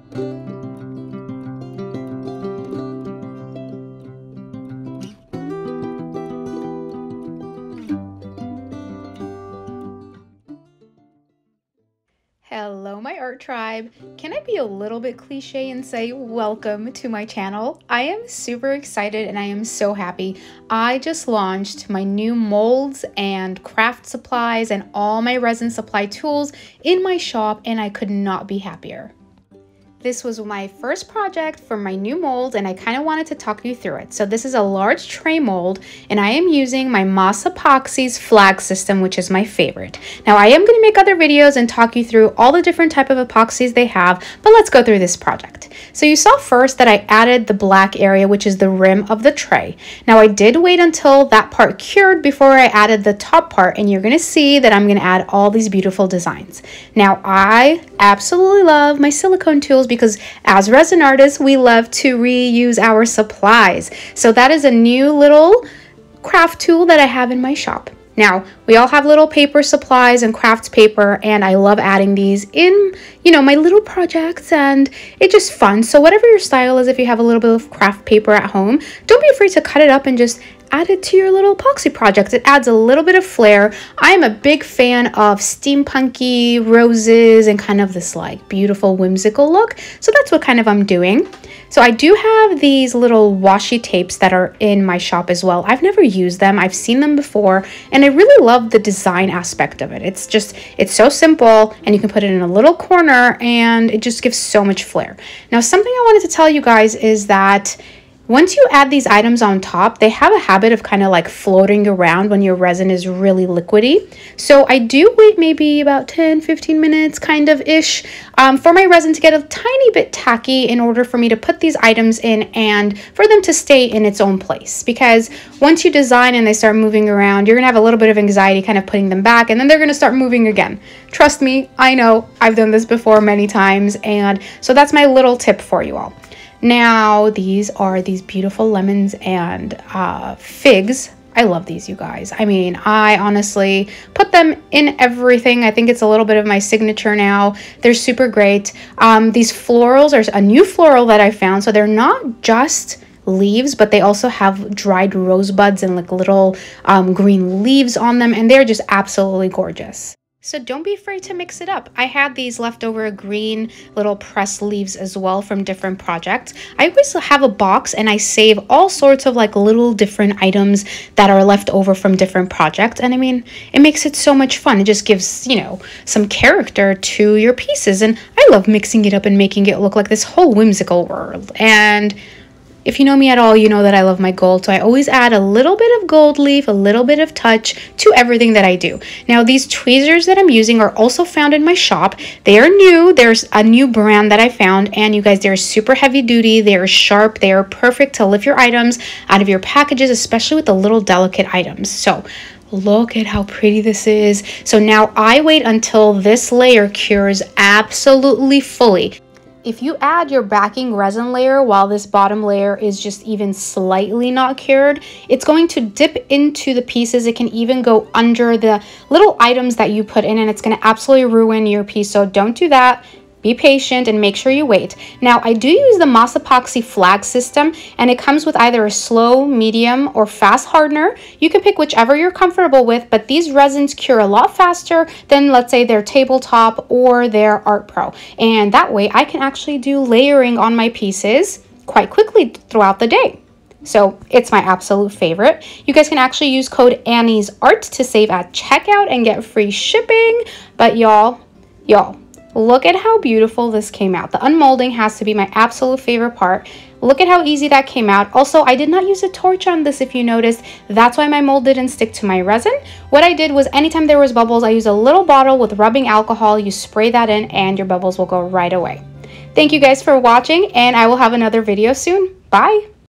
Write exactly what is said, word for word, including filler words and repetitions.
Hello, my art tribe. Can I be a little bit cliche and say welcome to my channel? I am super excited and I am so happy. I just launched my new molds and craft supplies and all my resin supply tools in my shop, and I could not be happier. This was my first project for my new mold, and I kind of wanted to talk you through it. So this is a large tray mold, and I am using my Moss Epoxy's flag system, which is my favorite. Now I am going to make other videos and talk you through all the different type of epoxies they have, but let's go through this project. So you saw first that I added the black area, which is the rim of the tray. Now I did wait until that part cured before I added the top part, and you're going to see that I'm going to add all these beautiful designs. Now I absolutely love my silicone tools, because as resin artists, we love to reuse our supplies. So that is a new little craft tool that I have in my shop. Now, we all have little paper supplies and craft paper, and I love adding these in, you know, my little projects, and it's just fun. So whatever your style is, if you have a little bit of craft paper at home, don't be afraid to cut it up and just add it to your little epoxy project. It adds a little bit of flair. I am a big fan of steampunky roses and kind of this like beautiful whimsical look. So that's what kind of I'm doing. So I do have these little washi tapes that are in my shop as well. I've never used them. I've seen them before, and I really love the design aspect of it. It's just, it's so simple, and you can put it in a little corner and it just gives so much flair. Now, something I wanted to tell you guys is that once you add these items on top, they have a habit of kind of like floating around when your resin is really liquidy. So I do wait maybe about ten, fifteen minutes kind of ish um, for my resin to get a tiny bit tacky in order for me to put these items in and for them to stay in its own place. Because once you design and they start moving around, you're gonna have a little bit of anxiety kind of putting them back, and then they're gonna start moving again. Trust me, I know, I've done this before many times, and so that's my little tip for you all. Now, these are these beautiful lemons and uh, figs. I love these, you guys. I mean, I honestly put them in everything. I think it's a little bit of my signature now. They're super great. Um, these florals are a new floral that I found. So they're not just leaves, but they also have dried rosebuds and like little um, green leaves on them. And they're just absolutely gorgeous. So don't be afraid to mix it up. I had these leftover green little pressed leaves as well from different projects. I always have a box and I save all sorts of like little different items that are left over from different projects. And I mean, it makes it so much fun. It just gives, you know, some character to your pieces. And I love mixing it up and making it look like this whole whimsical world. And if you know me at all, you know that I love my gold, so I always add a little bit of gold leaf, a little bit of touch to everything that I do. Now, these tweezers that I'm using are also found in my shop. They are new. There's a new brand that I found, and you guys, they're super heavy duty. They are sharp. They are perfect to lift your items out of your packages, especially with the little delicate items. So look at how pretty this is. So now I wait until this layer cures absolutely fully. If you add your backing resin layer while this bottom layer is just even slightly not cured, it's going to dip into the pieces. It can even go under the little items that you put in, and it's going to absolutely ruin your piece. So don't do that. Be patient and make sure you wait. Now, I do use the Moss Epoxy flag system, and it comes with either a slow, medium, or fast hardener. You can pick whichever you're comfortable with, but these resins cure a lot faster than, let's say, their tabletop or their Art Pro. And that way, I can actually do layering on my pieces quite quickly throughout the day. So it's my absolute favorite. You guys can actually use code Annie's Art to save at checkout and get free shipping. But y'all, y'all, look at how beautiful this came out. The unmolding has to be my absolute favorite part. Look at how easy that came out. Also, I did not use a torch on this, if you noticed. That's why my mold didn't stick to my resin. What I did was anytime there was bubbles, I used a little bottle with rubbing alcohol. You spray that in and your bubbles will go right away. Thank you guys for watching, and I will have another video soon. Bye!